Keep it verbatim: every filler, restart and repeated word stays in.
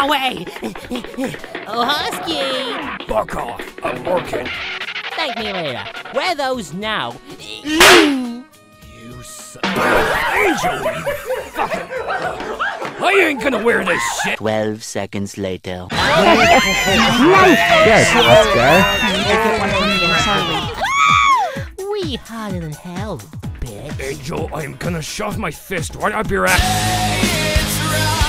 away! Oh, Husky! Fuck off, I'm working. Thank me later. Where are those now? You son of an angel, you fucking... I ain't gonna wear this shit. Twelve seconds later. Yes, Oscar. We harder than hell, bitch. Angel, I'm gonna shove my fist right up your ass.